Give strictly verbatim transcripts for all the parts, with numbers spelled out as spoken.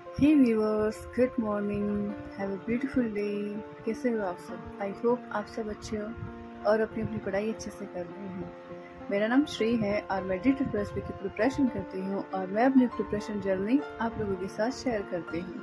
Hey viewers, good morning, have a beautiful day. कैसे हो आप सब? आई होप आप सब अच्छे हो और अपनी अपनी पढ़ाई अच्छे से कर रहे हैं। मेरा नाम श्री है और मैं डी ट्रिपल की प्रिपरेशन करती हूँ और मैं अपनी प्रिपरेशन जर्नी आप लोगों के साथ शेयर करती हूँ।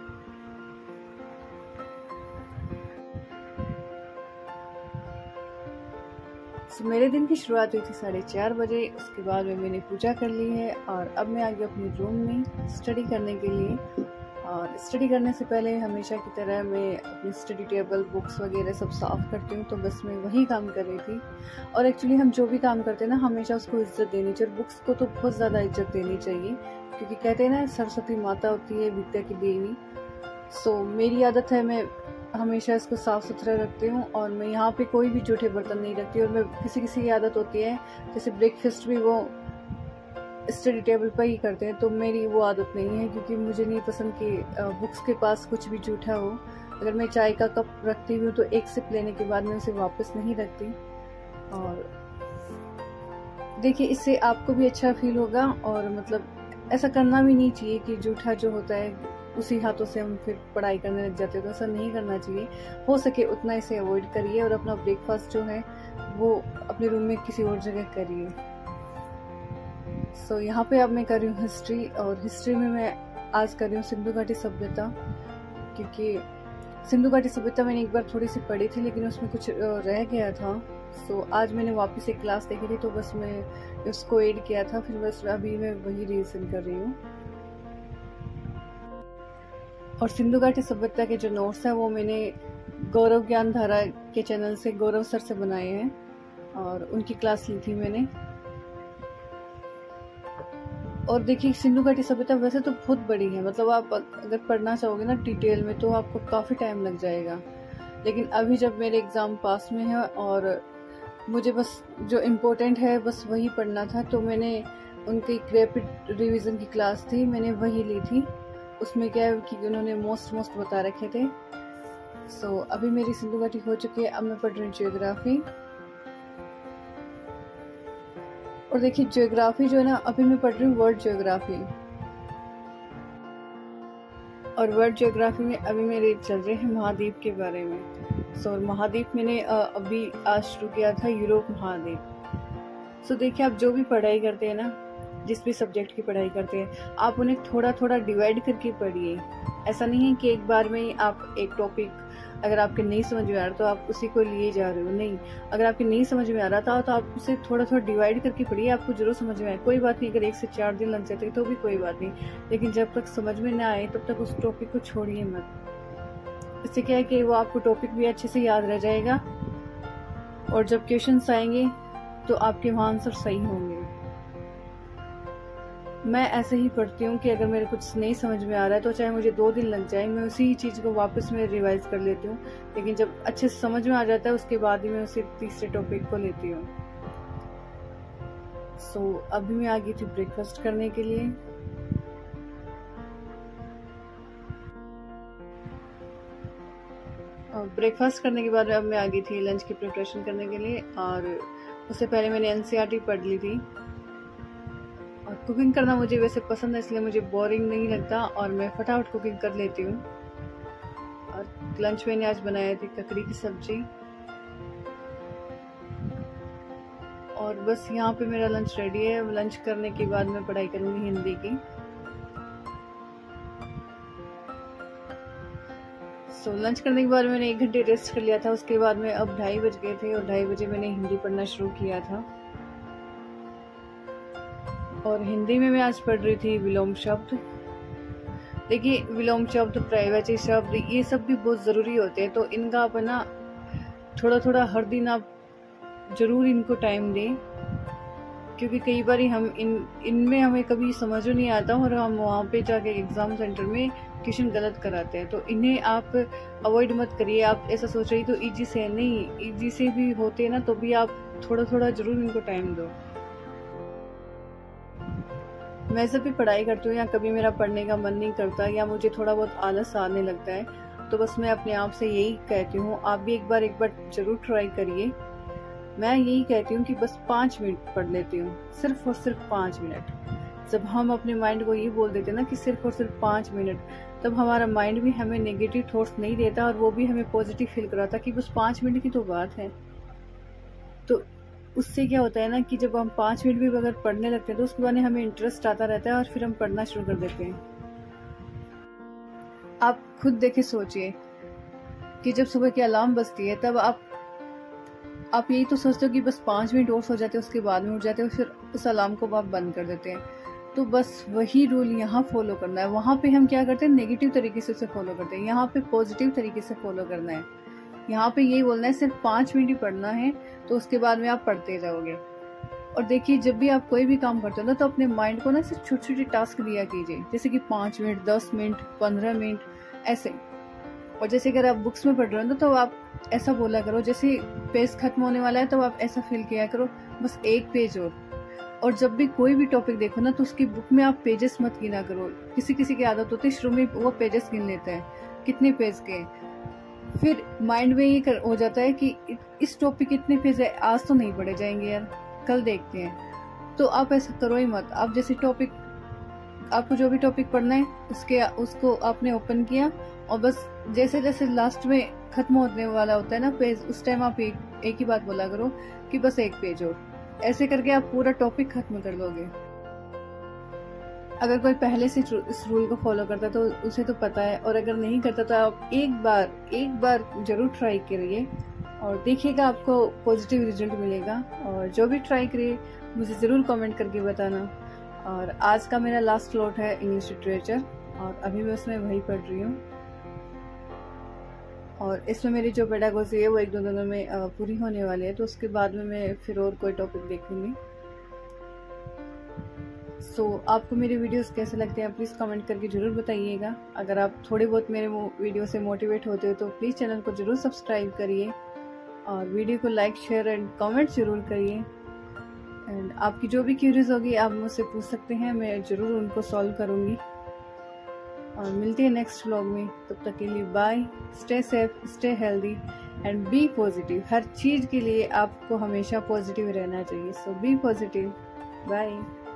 so, मेरे दिन की शुरुआत हुई थी साढ़े चार बजे। उसके बाद में मैंने पूजा कर ली है और अब मैं आ गई अपने रूम में स्टडी करने के लिए। और स्टडी करने से पहले हमेशा की तरह मैं अपनी स्टडी टेबल, बुक्स वगैरह सब साफ करती हूँ, तो बस मैं वही काम कर रही थी। और एक्चुअली हम जो भी काम करते हैं ना, हमेशा उसको इज्जत देनी चाहिए। बुक्स को तो बहुत ज़्यादा इज्जत देनी चाहिए, क्योंकि कहते हैं ना, सरस्वती माता होती है विद्या की देवी। सो मेरी आदत है, मैं हमेशा इसको साफ सुथरा रखती हूँ और मैं यहाँ पे कोई भी जूठे बर्तन नहीं रखती। और मैं किसी किसी की आदत होती है, जैसे ब्रेकफास्ट भी वो स्टडी टेबल पर ही करते हैं, तो मेरी वो आदत नहीं है, क्योंकि मुझे नहीं पसंद कि बुक्स के पास कुछ भी जूठा हो। अगर मैं चाय का कप रखती हूँ तो एक सिप लेने के बाद मैं उसे वापस नहीं रखती। और देखिए, इससे आपको भी अच्छा फील होगा और मतलब ऐसा करना भी नहीं चाहिए कि जूठा जो होता है उसी हाथों से हम फिर पढ़ाई करने लग जाते हैं, तो ऐसा नहीं करना चाहिए। हो सके उतना इसे अवॉइड करिए और अपना ब्रेकफास्ट जो है वो अपने रूम में किसी और जगह करिए। सो so, यहाँ पे अब मैं कर रही हूँ हिस्ट्री, और हिस्ट्री में मैं आज कर रही हूँ सिंधु घाटी सभ्यता, क्योंकि सिंधु घाटी सभ्यता मैंने एक बार थोड़ी सी पढ़ी थी लेकिन उसमें कुछ रह गया था। सो so, आज मैंने वापस एक क्लास देखी थी, तो बस मैं उसको ऐड किया था, फिर बस अभी मैं वही रिविजन कर रही हूँ। और सिंधु घाटी सभ्यता के जो नोट्स है वो मैंने गौरव ज्ञान धारा के चैनल से गौरव सर से बनाए हैं और उनकी क्लास ली थी मैंने। और देखिए, सिंधु घाटी सभ्यता वैसे तो बहुत बड़ी है, मतलब आप अगर पढ़ना चाहोगे ना डिटेल में तो आपको काफ़ी टाइम लग जाएगा। लेकिन अभी जब मेरे एग्ज़ाम पास में है और मुझे बस जो इम्पोर्टेंट है बस वही पढ़ना था, तो मैंने उनकी रैपिड रिवीजन की क्लास थी, मैंने वही ली थी। उसमें क्या है कि उन्होंने मोस्ट मोस्ट बता रखे थे। सो so, अभी मेरी सिंधु घाटी हो चुकी है। अब मैं पढ़ रही हूँ जियोग्राफी। और देखिए, ज्योग्राफी जो है ना, अभी मैं पढ़ रही हूँ वर्ल्ड ज्योग्राफी। और वर्ल्ड ज्योग्राफी में अभी मेरे चल रहे हैं महाद्वीप के बारे में। सो so, महाद्वीप मैंने अभी आज शुरू किया था, यूरोप महाद्वीप। सो so, देखिए, आप जो भी पढ़ाई करते हैं ना, जिस भी सब्जेक्ट की पढ़ाई करते हैं, आप उन्हें थोड़ा थोड़ा डिवाइड करके पढ़िए। ऐसा नहीं है कि एक बार में ही आप एक टॉपिक अगर आपके नहीं समझ में आ रहा तो आप उसी को लिए जा रहे हो। नहीं, अगर आपके नहीं समझ में आ रहा था तो आप उसे थोड़ा थोड़ा डिवाइड करके पढ़िए, आपको जरूर समझ में आए। कोई बात नहीं, अगर एक से चार दिन लग जाते तो भी कोई बात नहीं, लेकिन जब तक समझ में ना आए तब तक उस टॉपिक को छोड़िए मत। इससे क्या है कि वो आपको टॉपिक भी अच्छे से याद रह जाएगा और जब क्वेश्चंस आएंगे तो आपके वहाँ आंसर सही होंगे। मैं ऐसे ही पढ़ती हूँ कि अगर मेरे कुछ नहीं समझ में आ रहा है तो चाहे मुझे दो दिन लग जाए, मैं उसी चीज़ को वापस में रिवाइज कर लेती हूँ। लेकिन जब अच्छे से समझ में आ जाता है उसके बाद ही मैं उसे तीसरे टॉपिक को लेती हूँ। सो so, अभी मैं आ गई थी ब्रेकफास्ट करने के लिए। ब्रेकफास्ट करने के बाद अब मैं आ गई थी लंच की प्रिपरेशन करने के लिए। और उससे पहले मैंने एनसीईआरटी पढ़ ली थी। और कुकिंग करना मुझे वैसे पसंद है, इसलिए मुझे बोरिंग नहीं लगता और मैं फटाफट कुकिंग कर लेती हूँ। और लंच मैंने आज बनाया थी ककड़ी की सब्जी। और बस यहाँ पे मेरा लंच रेडी है। लंच करने के बाद मैं पढ़ाई करूँगी हिंदी की। सो so, लंच करने के बाद मैंने एक घंटे रेस्ट कर लिया था। उसके बाद में अब ढाई बज गए थे और ढाई बजे मैंने हिंदी पढ़ना शुरू किया था। और हिंदी में मैं आज पढ़ रही थी विलोम शब्द। देखिए, विलोम शब्द, पर्यायवाची शब्द, ये सब भी बहुत ज़रूरी होते हैं, तो इनका आप ना थोड़ा थोड़ा हर दिन आप ज़रूर इनको टाइम दें, क्योंकि कई बार हम इन इनमें हमें कभी समझ नहीं आता और हम वहाँ पे जाके एग्ज़ाम सेंटर में क्वेश्चन गलत कराते हैं। तो इन्हें आप अवॉइड मत करिए। आप ऐसा सोच रही तो ईजी से नहीं, ईजी से भी होते हैं ना, तो भी आप थोड़ा थोड़ा ज़रूर इनको टाइम दो। मैं जब भी पढ़ाई करती हूँ या कभी मेरा पढ़ने का मन नहीं करता या मुझे थोड़ा बहुत आलस आने लगता है, तो बस मैं अपने आप से यही कहती हूँ, आप भी एक बार एक बार जरूर ट्राई करिए। मैं यही कहती हूँ कि बस पाँच मिनट पढ़ लेती हूँ, सिर्फ और सिर्फ पाँच मिनट। जब हम अपने माइंड को ये बोल देते हैं ना कि सिर्फ और सिर्फ पाँच मिनट, तब हमारा माइंड भी हमें नेगेटिव थॉट्स नहीं देता और वो भी हमें पॉजिटिव फील कराता कि बस पाँच मिनट की तो बात है। तो उससे क्या होता है ना कि जब हम पाँच मिनट भी अगर पढ़ने लगते हैं तो उसके बाद हमें इंटरेस्ट आता रहता है और फिर हम पढ़ना शुरू कर देते हैं। आप खुद देखे सोचिए कि जब सुबह की अलार्म बजती है तब आप आप यही तो सोचते हो कि बस पाँच मिनट और सो जाते हो, उसके बाद में उठ जाते हो, फिर उस अलार्म को आप बंद कर देते हैं। तो बस वही रूल यहाँ फॉलो करना है। वहाँ पे हम क्या करते हैं, नेगेटिव तरीके से उसे फॉलो करते हैं। यहाँ पे पॉजिटिव तरीके से फॉलो करना है। यहाँ पे यही बोलना है सिर्फ पाँच मिनट ही पढ़ना है, तो उसके बाद में आप पढ़ते जाओगे। और देखिए, जब भी आप कोई भी काम करते हो ना, तो अपने माइंड को ना सिर्फ छोटे छोटे टास्क दिया कीजिए, जैसे कि पाँच मिनट, दस मिनट, पंद्रह मिनट ऐसे। और जैसे अगर आप बुक्स में पढ़ रहे हो ना, तो आप ऐसा बोला करो, जैसे पेज खत्म होने वाला है तो आप ऐसा फील किया करो बस एक पेज और। और जब भी कोई भी टॉपिक देखो ना, तो उसकी बुक में आप पेजेस मत गिना करो। किसी किसी की आदत होती है शुरू में वो पेजेस गिन लेता है कितने पेज के, फिर माइंड में ये कर, हो जाता है कि इस टॉपिक कितने पेज है, आज तो नहीं पढ़े जाएंगे यार, कल देखते हैं। तो आप ऐसा करो ही मत। आप जैसे टॉपिक, आपको जो भी टॉपिक पढ़ना है उसके उसको आपने ओपन किया और बस जैसे जैसे लास्ट में खत्म होने वाला होता है ना पेज, उस टाइम आप एक, एक ही बात बोला करो कि बस एक पेज और। ऐसे करके आप पूरा टॉपिक खत्म कर लोगे। अगर कोई पहले से इस रूल को फॉलो करता तो उसे तो पता है, और अगर नहीं करता तो आप एक बार एक बार जरूर ट्राई करिए और देखिएगा आपको पॉजिटिव रिजल्ट मिलेगा। और जो भी ट्राई करिए मुझे ज़रूर कमेंट करके बताना। और आज का मेरा लास्ट स्लॉट है इंग्लिश लिटरेचर, और अभी मैं उसमें वही पढ़ रही हूँ। और इसमें मेरी जो पेडागोजी है वो एक दो दिनों में पूरी होने वाली है, तो उसके बाद में मैं फिर और कोई टॉपिक देखूंगी। सो so, आपको मेरे वीडियोस कैसे लगते हैं प्लीज़ कमेंट करके ज़रूर बताइएगा। अगर आप थोड़े बहुत मेरे वीडियो से मोटिवेट होते हो तो प्लीज़ चैनल को ज़रूर सब्सक्राइब करिए और वीडियो को लाइक, शेयर एंड कमेंट ज़रूर करिए। एंड आपकी जो भी क्यूरीज होगी आप मुझसे पूछ सकते हैं, मैं ज़रूर उनको सॉल्व करूँगी। और मिलते हैं नेक्स्ट व्लॉग में, तब तक के लिए bye. Stay safe, stay healthy and be positive. हर चीज़ के लिए आपको हमेशा पॉजिटिव रहना चाहिए। So be positive. बाय।